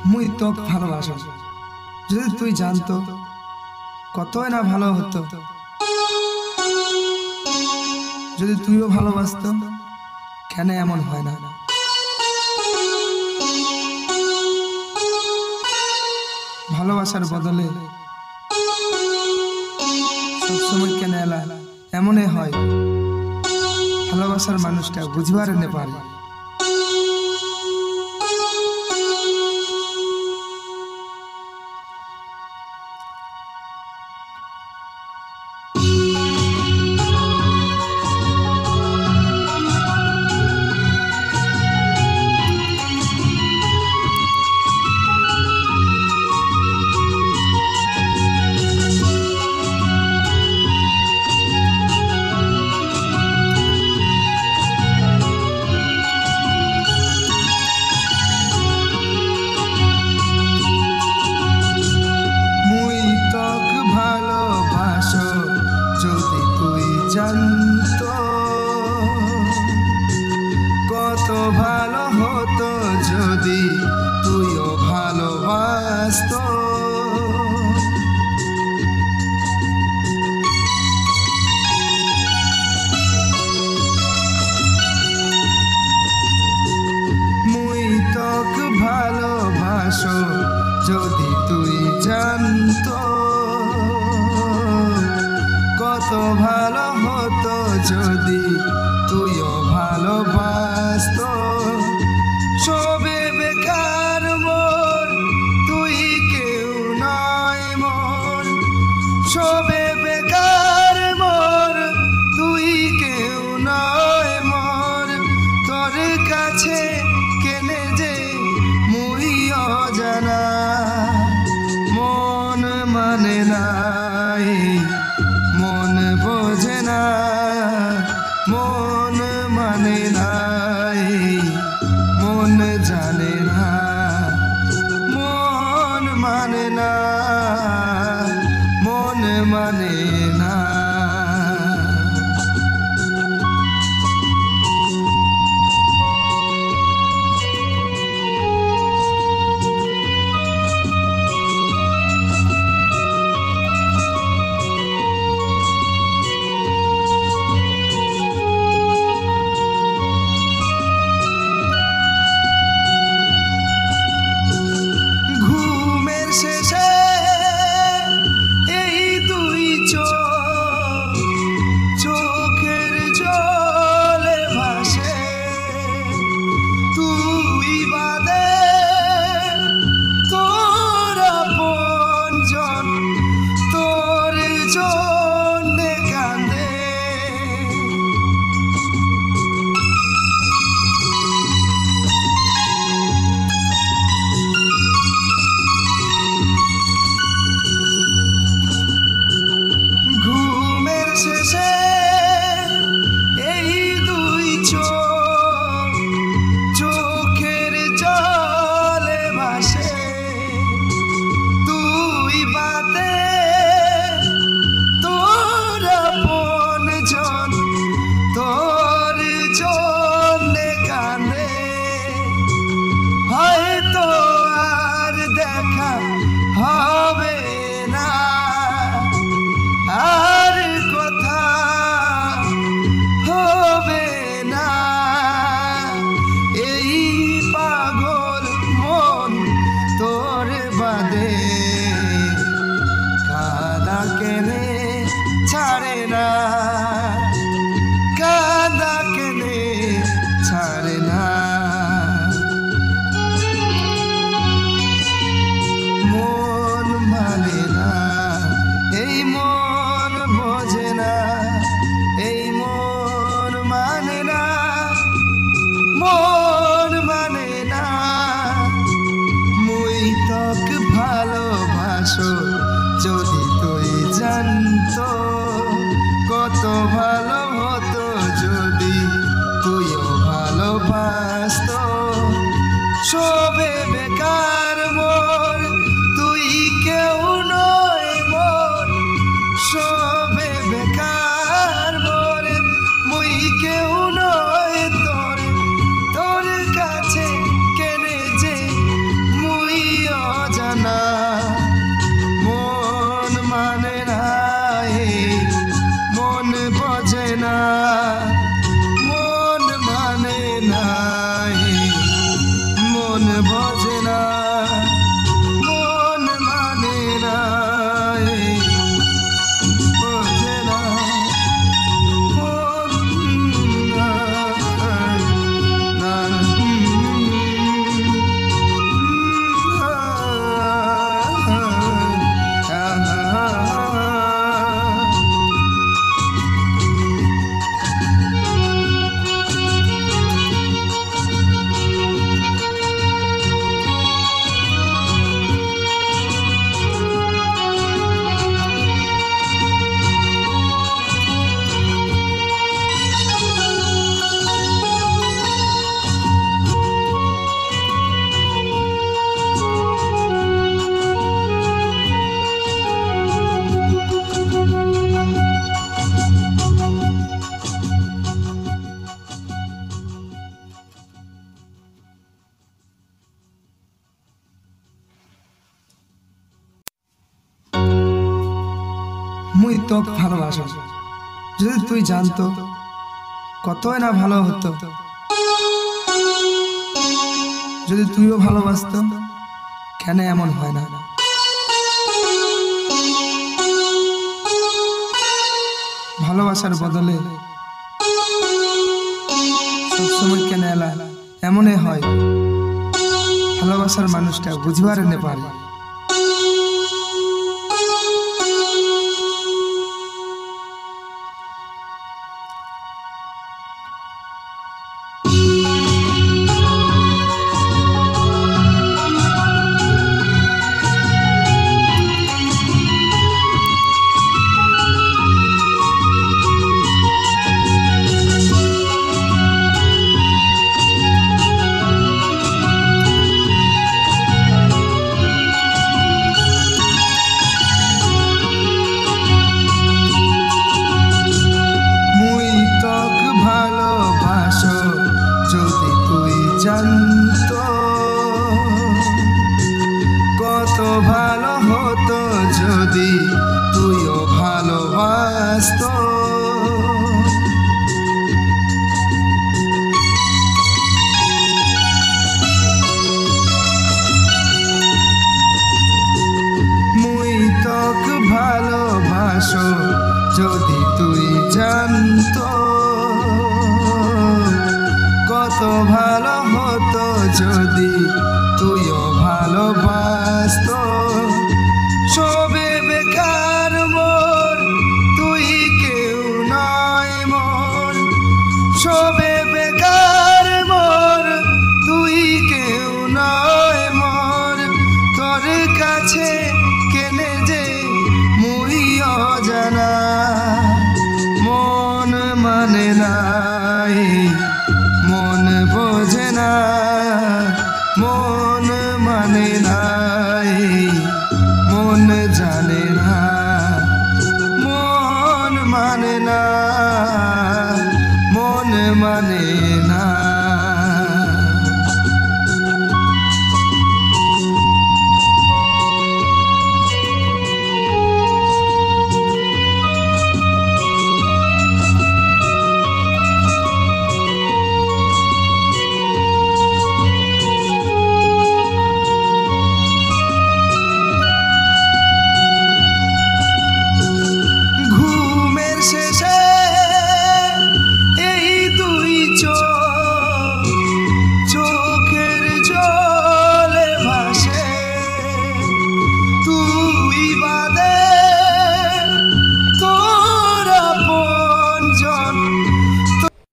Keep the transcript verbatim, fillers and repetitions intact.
মুই তোক ভালোবাসো, যদি তুই জানতো কতই না ভালো হতো। যদি তুইও ভালোবাসত কেন এমন হয় না? ভালোবাসার বদলে সবসময় কেন এলা এমনই হয়? ভালোবাসার মানুষটা বুঝবার নে পারে। যদি তুই জানতো কত ভালো হতো, যদি তুইও ভালোবাসত। মুই তোক ভালোবাসো, যদি তুই জানতো কত ভালো হতো, যদি তুইও ভালোবাসত। সবে বেকার মোর, তুই কেউ নয় মোর। সবে বেকার মোর, তুই কেউ নয় মোর। তোর কাছে কেনে যে মুই অজানা, মন মানে নাই, মন বোঝে না, মন মানে নাই, মন জানে না, মন মানে না, মন মানে না। ছাড়ে না, কাঁদা কেনে ছাড়ে না। মন মানে না, এই মন বোঝে না, এই মন মানে না, মন মানে না। মুই তোক ভালোবাসো, যদি তুই জানতো কত ভালো হতো, যদি তুইও ভালোবাসত। সবে বেকার মোর, তুই কেউ নয় মোর। সবে বেকার মোর, মুই কেউ নয় তোর। তোর কাছে কেনে যে মুই মুই তোক ভালোবাসো, যদি তুই জানতো কতই না ভালো হতো। যদি তুইও ভালোবাসত, কেন এমন হয় না? ভালোবাসার বদলে সবসময় কেন এলা এমনই হয়? ভালোবাসার মানুষটা বুঝবার নে পারে। যদি তুই জানতো কত ভালো হতো, যদি তুইও ভালোবাসত। মুই তোক ভালোবাসো, যদি তুই জানতো কত ভালো হতো, যদি